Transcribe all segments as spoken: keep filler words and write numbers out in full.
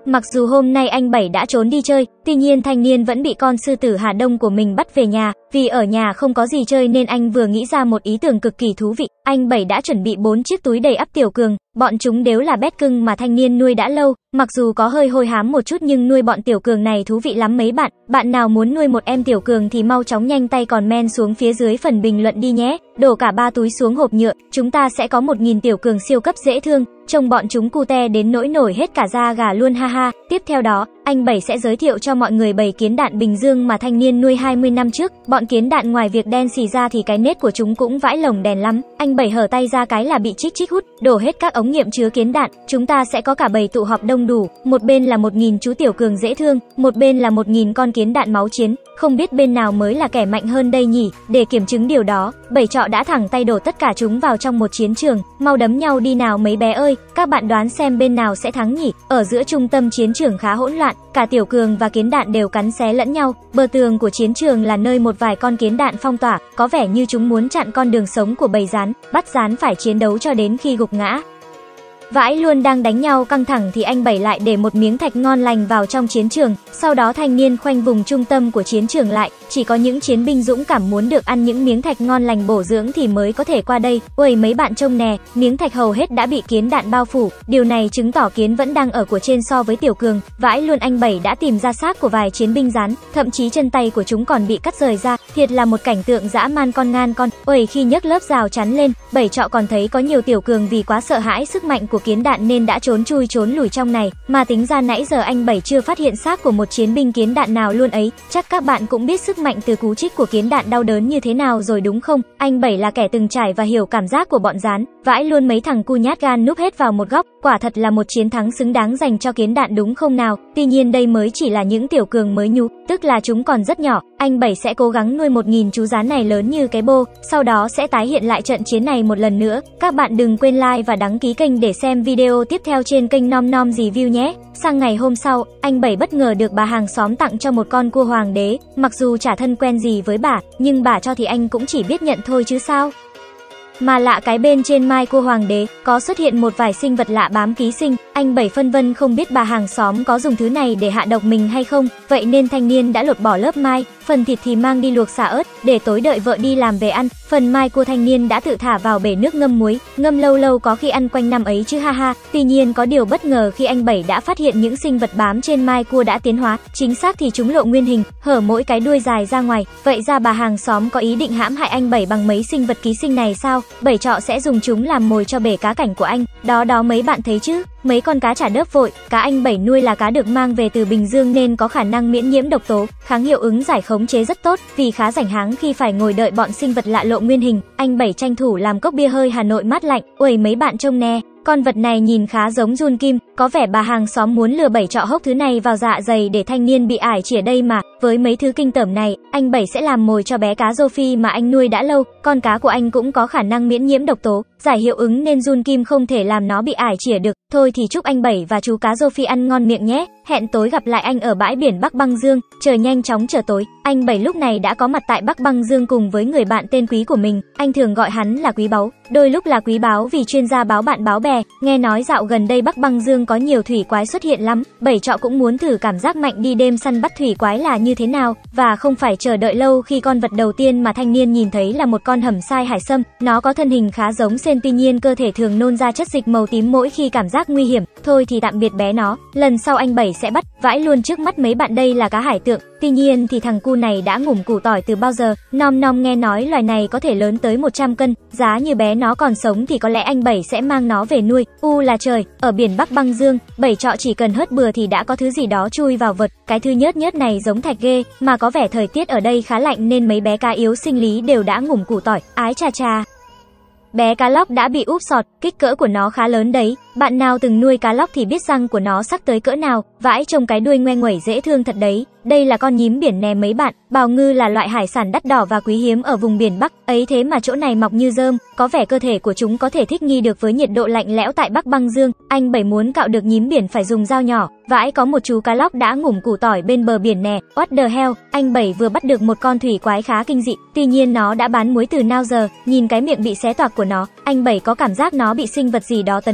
Mặc dù hôm nay anh Bảy đã trốn đi chơi, tuy nhiên thanh niên vẫn bị con sư tử Hà Đông của mình bắt về nhà. Vì ở nhà không có gì chơi nên anh vừa nghĩ ra một ý tưởng cực kỳ thú vị. Anh Bảy đã chuẩn bị bốn chiếc túi đầy ắp tiểu cường, bọn chúng đều là bé cưng mà thanh niên nuôi đã lâu. Mặc dù có hơi hôi hám một chút nhưng nuôi bọn tiểu cường này thú vị lắm mấy bạn. Bạn nào muốn nuôi một em tiểu cường thì mau chóng nhanh tay comment xuống phía dưới phần bình luận đi nhé. Đổ cả ba túi xuống hộp nhựa, chúng ta sẽ có một nghìn tiểu cường siêu cấp dễ thương. Trông bọn chúng cute đến nỗi nổi hết cả da gà luôn ha ha. Tiếp theo đó, anh Bảy sẽ giới thiệu cho mọi người bầy kiến đạn Bình Dương mà thanh niên nuôi hai mươi năm trước. Bọn kiến đạn ngoài việc đen xì ra thì cái nết của chúng cũng vãi lồng đèn lắm. Anh Bảy hở tay ra cái là bị chích chích hút, đổ hết các ống nghiệm chứa kiến đạn. Chúng ta sẽ có cả bầy tụ họp đông đủ, một bên là một nghìn chú tiểu cường dễ thương, một bên là một nghìn con kiến đạn máu chiến. Không biết bên nào mới là kẻ mạnh hơn đây nhỉ? Để kiểm chứng điều đó, Bảy trọ đã thẳng tay đổ tất cả chúng vào trong một chiến trường. Mau đấm nhau đi nào mấy bé ơi, các bạn đoán xem bên nào sẽ thắng nhỉ? Ở giữa trung tâm chiến trường khá hỗn loạn, cả tiểu cường và kiến đạn đều cắn xé lẫn nhau. Bờ tường của chiến trường là nơi một vài con kiến đạn phong tỏa, có vẻ như chúng muốn chặn con đường sống của bầy rán, bắt rán phải chiến đấu cho đến khi gục ngã. Vãi luôn, đang đánh nhau căng thẳng thì anh Bảy lại để một miếng thạch ngon lành vào trong chiến trường. Sau đó thanh niên khoanh vùng trung tâm của chiến trường lại. Chỉ có những chiến binh dũng cảm muốn được ăn những miếng thạch ngon lành bổ dưỡng thì mới có thể qua đây. Ôi mấy bạn trông nè, miếng thạch hầu hết đã bị kiến đạn bao phủ. Điều này chứng tỏ kiến vẫn đang ở của trên so với tiểu cường. Vãi luôn, anh Bảy đã tìm ra xác của vài chiến binh rán, thậm chí chân tay của chúng còn bị cắt rời ra. Thiệt là một cảnh tượng dã man con ngan con. Ôi khi nhấc lớp rào chắn lên, Bảy trọ còn thấy có nhiều tiểu cường vì quá sợ hãi sức mạnh của kiến đạn nên đã trốn chui trốn lùi trong này. Mà tính ra nãy giờ anh Bảy chưa phát hiện xác của một chiến binh kiến đạn nào luôn ấy. Chắc các bạn cũng biết sức mạnh từ cú trích của kiến đạn đau đớn như thế nào rồi đúng không? Anh Bảy là kẻ từng trải và hiểu cảm giác của bọn rán. Vãi luôn, mấy thằng cu nhát gan núp hết vào một góc. Quả thật là một chiến thắng xứng đáng dành cho kiến đạn đúng không nào? Tuy nhiên đây mới chỉ là những tiểu cường mới nhú, tức là chúng còn rất nhỏ. Anh Bảy sẽ cố gắng nuôi một nghìn chú rán này lớn như cái bô, sau đó sẽ tái hiện lại trận chiến này một lần nữa. Các bạn đừng quên like và đăng ký kênh để xem video tiếp theo trên kênh Nom Nom Review nhé. Sang ngày hôm sau, anh Bảy bất ngờ được bà hàng xóm tặng cho một con cua hoàng đế. Mặc dù chả thân quen gì với bà, nhưng bà cho thì anh cũng chỉ biết nhận thôi chứ sao. Mà lạ cái bên trên mai cua hoàng đế có xuất hiện một vài sinh vật lạ bám ký sinh. Anh Bảy phân vân không biết bà hàng xóm có dùng thứ này để hạ độc mình hay không. Vậy nên thanh niên đã lột bỏ lớp mai, phần thịt thì mang đi luộc xả ớt để tối đợi vợ đi làm về ăn. Phần mai cua thanh niên đã tự thả vào bể nước ngâm muối, ngâm lâu lâu có khi ăn quanh năm ấy chứ ha ha. Tuy nhiên có điều bất ngờ khi anh Bảy đã phát hiện những sinh vật bám trên mai cua đã tiến hóa, chính xác thì chúng lộ nguyên hình, hở mỗi cái đuôi dài ra ngoài. Vậy ra bà hàng xóm có ý định hãm hại anh Bảy bằng mấy sinh vật ký sinh này sao? Bảy trọ sẽ dùng chúng làm mồi cho bể cá cảnh của anh. Đó đó mấy bạn thấy chứ, mấy con cá chả đớp vội. Cá anh Bảy nuôi là cá được mang về từ Bình Dương nên có khả năng miễn nhiễm độc tố, kháng hiệu ứng giải khống chế rất tốt. Vì khá rảnh háng khi phải ngồi đợi bọn sinh vật lạ lộ nguyên hình, anh Bảy tranh thủ làm cốc bia hơi Hà Nội mát lạnh. Uầy mấy bạn trông nè, con vật này nhìn khá giống giun kim, có vẻ bà hàng xóm muốn lừa Bảy trọ hốc thứ này vào dạ dày để thanh niên bị ải chĩa đây mà. Với mấy thứ kinh tởm này, anh Bảy sẽ làm mồi cho bé cá rô phi mà anh nuôi đã lâu. Con cá của anh cũng có khả năng miễn nhiễm độc tố, giải hiệu ứng nên giun kim không thể làm nó bị ải chĩa được. Thôi thì chúc anh Bảy và chú cá rô phi ăn ngon miệng nhé. Hẹn tối gặp lại anh ở bãi biển Bắc Băng Dương. Trời nhanh chóng trở tối, anh Bảy lúc này đã có mặt tại Bắc Băng Dương cùng với người bạn tên Quý của mình. Anh thường gọi hắn là Quý Báu, đôi lúc là Quý Báo vì chuyên gia báo bạn báo bè. Nghe nói dạo gần đây Bắc Băng Dương có nhiều thủy quái xuất hiện lắm. Bảy trọ cũng muốn thử cảm giác mạnh đi đêm săn bắt thủy quái là như thế nào, và không phải chờ đợi lâu khi con vật đầu tiên mà thanh niên nhìn thấy là một con hầm sai hải sâm. Nó có thân hình khá giống sên, tuy nhiên cơ thể thường nôn ra chất dịch màu tím mỗi khi cảm giác nguy hiểm. Thôi thì tạm biệt bé nó, lần sau anh Bảy sẽ bắt. Vãi luôn, trước mắt mấy bạn đây là cá hải tượng. Tuy nhiên thì thằng cu này đã ngủm củ tỏi từ bao giờ. Nom nom nghe nói loài này có thể lớn tới một trăm cân. Giá như bé nó còn sống thì có lẽ anh Bảy sẽ mang nó về nuôi. U là trời, ở biển Bắc Băng Dương, Bảy trọ chỉ cần hớt bừa thì đã có thứ gì đó chui vào vật. Cái thứ nhớt nhớt này giống thạch ghê, mà có vẻ thời tiết ở đây khá lạnh nên mấy bé cá yếu sinh lý đều đã ngủm củ tỏi. Ái chà chà. Bé cá lóc đã bị úp sọt, kích cỡ của nó khá lớn đấy. Bạn nào từng nuôi cá lóc thì biết răng của nó sắc tới cỡ nào. Vãi, trông cái đuôi ngoe nguẩy dễ thương thật đấy. Đây là con nhím biển nè mấy bạn. Bào ngư là loại hải sản đắt đỏ và quý hiếm ở vùng biển Bắc, ấy thế mà chỗ này mọc như rơm. Có vẻ cơ thể của chúng có thể thích nghi được với nhiệt độ lạnh lẽo tại Bắc Băng Dương. Anh Bảy muốn cạo được nhím biển phải dùng dao nhỏ. Vãi, có một chú cá lóc đã ngủm củ tỏi bên bờ biển nè. What the hell, anh Bảy vừa bắt được một con thủy quái khá kinh dị. Tuy nhiên nó đã bán muối từ nào giờ. Nhìn cái miệng bị xé toạc của nó, anh Bảy có cảm giác nó bị sinh vật gì đó tấn công. Theo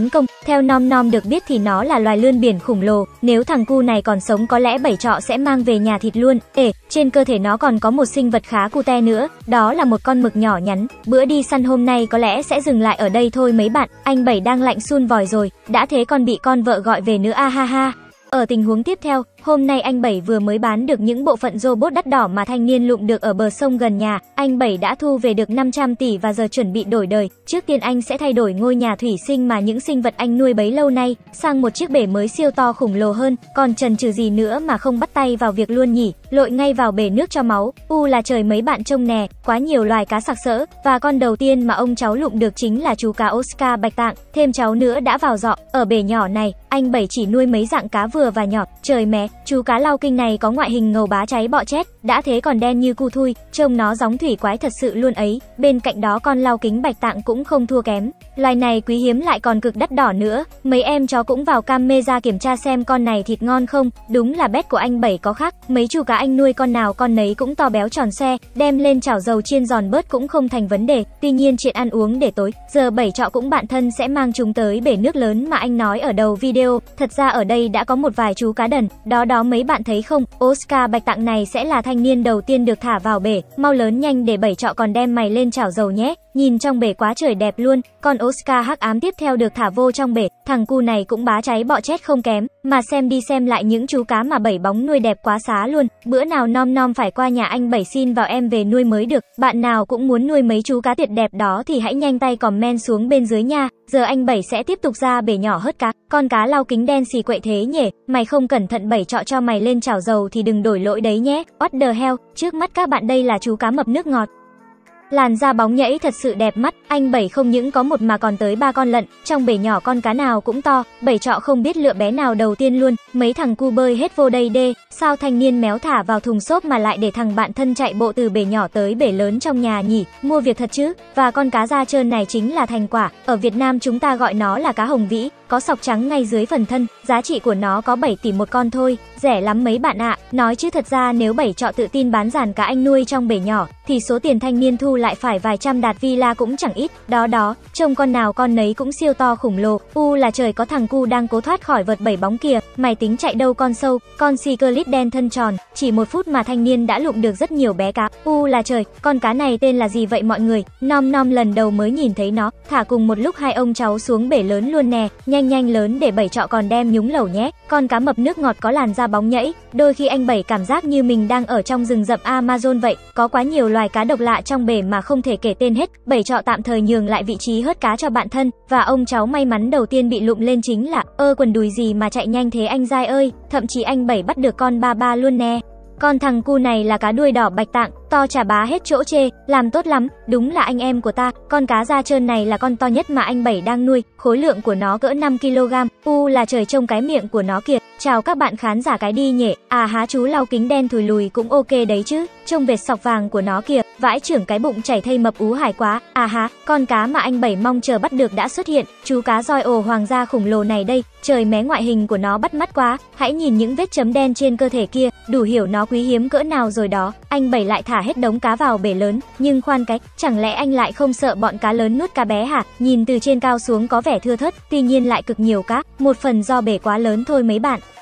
Theo Nom Nom được biết thì nó là loài lươn biển khổng lồ, nếu thằng cu này còn sống có lẽ bảy trọ sẽ mang về nhà thịt luôn. Ê, trên cơ thể nó còn có một sinh vật khá cute nữa, đó là một con mực nhỏ nhắn. Bữa đi săn hôm nay có lẽ sẽ dừng lại ở đây thôi mấy bạn. Anh Bảy đang lạnh sun vòi rồi, đã thế còn bị con vợ gọi về nữa a ha ha. Ở tình huống tiếp theo, hôm nay anh Bảy vừa mới bán được những bộ phận robot đắt đỏ mà thanh niên lụm được ở bờ sông gần nhà. Anh Bảy đã thu về được năm trăm tỷ và giờ chuẩn bị đổi đời. Trước tiên anh sẽ thay đổi ngôi nhà thủy sinh mà những sinh vật anh nuôi bấy lâu nay sang một chiếc bể mới siêu to khổng lồ hơn. Còn chần chừ gì nữa mà không bắt tay vào việc luôn nhỉ? Lội ngay vào bể nước cho máu. U là trời mấy bạn trông nè, quá nhiều loài cá sặc sỡ. Và con đầu tiên mà ông cháu lụm được chính là chú cá Oscar bạch tạng. Thêm cháu nữa đã vào giọ. Ở bể nhỏ này, anh Bảy chỉ nuôi mấy dạng cá vừa và nhỏ. Trời mé, chú cá lau kinh này có ngoại hình ngầu bá cháy bọ chét, đã thế còn đen như cu thui, trông nó giống thủy quái thật sự luôn ấy. Bên cạnh đó con lau kính bạch tạng cũng không thua kém. Loài này quý hiếm lại còn cực đắt đỏ nữa. Mấy em chó cũng vào camera kiểm tra xem con này thịt ngon không. Đúng là bét của anh Bảy có khác. Mấy chú cá anh nuôi con nào con nấy cũng to béo tròn xe, đem lên chảo dầu chiên giòn bớt cũng không thành vấn đề. Tuy nhiên chuyện ăn uống để tối, giờ Bảy trọ cũng bạn thân sẽ mang chúng tới bể nước lớn mà anh nói ở đầu video. Thật ra ở đây đã có một vài chú cá đần, đó đó mấy bạn thấy không? Oscar bạch tạng này sẽ là thanh niên đầu tiên được thả vào bể. Mau lớn nhanh để Bảy trọ còn đem mày lên chảo dầu nhé. Nhìn trong bể quá trời đẹp luôn. Con Oscar hắc ám tiếp theo được thả vô trong bể. Thằng cu này cũng bá cháy bọ chét không kém. Mà xem đi xem lại những chú cá mà Bảy bóng nuôi đẹp quá xá luôn. Bữa nào Nom Nom phải qua nhà anh Bảy xin vào em về nuôi mới được. Bạn nào cũng muốn nuôi mấy chú cá tuyệt đẹp đó thì hãy nhanh tay comment xuống bên dưới nha. Giờ anh Bảy sẽ tiếp tục ra bể nhỏ hớt cá. Con cá lau kính đen xì quậy thế nhỉ. Mày không cẩn thận Bảy trọ cho mày lên chảo dầu thì đừng đổi lỗi đấy nhé. What the hell. Trước mắt các bạn đây là chú cá mập nước ngọt. Làn da bóng nhẫy thật sự đẹp mắt, anh Bảy không những có một mà còn tới ba con lận, trong bể nhỏ con cá nào cũng to, Bảy trọ không biết lựa bé nào đầu tiên luôn, mấy thằng cu bơi hết vô đây đê, sao thanh niên méo thả vào thùng xốp mà lại để thằng bạn thân chạy bộ từ bể nhỏ tới bể lớn trong nhà nhỉ, mua việc thật chứ, và con cá da trơn này chính là thành quả, ở Việt Nam chúng ta gọi nó là cá hồng vĩ, có sọc trắng ngay dưới phần thân, giá trị của nó có bảy tỷ một con thôi, rẻ lắm mấy bạn ạ, nói chứ thật ra nếu Bảy trọ tự tin bán dàn cá anh nuôi trong bể nhỏ, thì số tiền thanh niên thu lại phải vài trăm đạt villa cũng chẳng ít, đó đó, trông con nào con nấy cũng siêu to khủng lồ, u là trời có thằng cu đang cố thoát khỏi vợt bảy bóng kìa, mày tính chạy đâu con sâu, con Cyclid đen thân tròn, chỉ một phút mà thanh niên đã lụm được rất nhiều bé cá, u là trời, con cá này tên là gì vậy mọi người, Nom Nom lần đầu mới nhìn thấy nó, thả cùng một lúc hai ông cháu xuống bể lớn luôn nè, nhanh nhanh lớn để Bảy trọ còn đem nhúng lẩu nhé, con cá mập nước ngọt có làn da bóng nhẫy, đôi khi anh Bảy cảm giác như mình đang ở trong rừng rậm Amazon vậy, có quá nhiều loài cá độc lạ trong bể mà không thể kể tên hết, Bảy trọ tạm thời nhường lại vị trí hớt cá cho bạn thân, và ông cháu may mắn đầu tiên bị lụm lên chính là, ơ quần đùi gì mà chạy nhanh thế anh giai ơi, thậm chí anh Bảy bắt được con ba ba luôn nè. Con thằng cu này là cá đuôi đỏ bạch tạng, to chả bá hết chỗ chê, làm tốt lắm, đúng là anh em của ta, con cá da trơn này là con to nhất mà anh Bảy đang nuôi, khối lượng của nó cỡ năm ki lô gam, u là trời trông cái miệng của nó kìa, chào các bạn khán giả cái đi nhỉ, à há chú lau kính đen thùi lùi cũng ok đấy chứ, trông vệt sọc vàng của nó kìa, vãi trưởng cái bụng chảy thây mập ú hải quá, à há, con cá mà anh Bảy mong chờ bắt được đã xuất hiện, chú cá roi ồ hoàng gia khủng lồ này đây, trời mé ngoại hình của nó bắt mắt quá, hãy nhìn những vết chấm đen trên cơ thể kia, đủ hiểu nó quý hiếm cỡ nào rồi đó, anh Bảy lại thả hết đống cá vào bể lớn, nhưng khoan cái, chẳng lẽ anh lại không sợ bọn cá lớn nuốt cá bé hả? Nhìn từ trên cao xuống có vẻ thưa thớt, tuy nhiên lại cực nhiều cá, một phần do bể quá lớn thôi mấy bạn.